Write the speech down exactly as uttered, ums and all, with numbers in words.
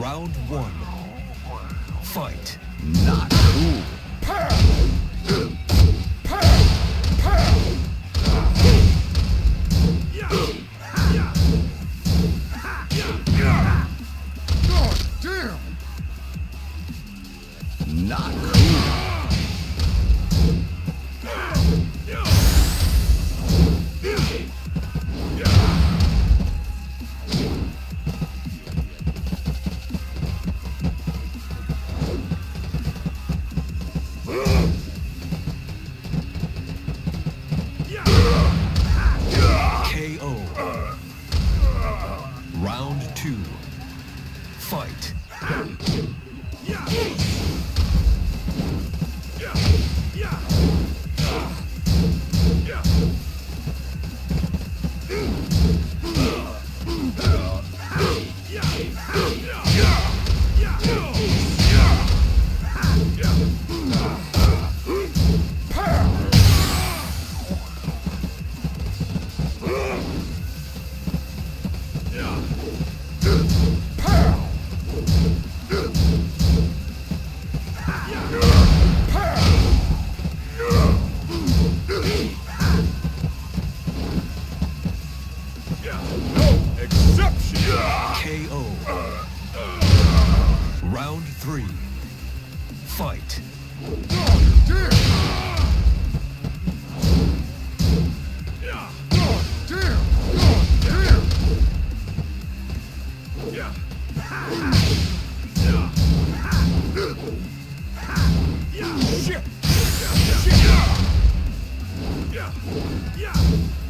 Round one. Fight. Not cool. God damn! Not cool. K O. Round two. Fight. Exception! K O. Round three. Fight. God damn! God damn! God damn! Shit! Shit!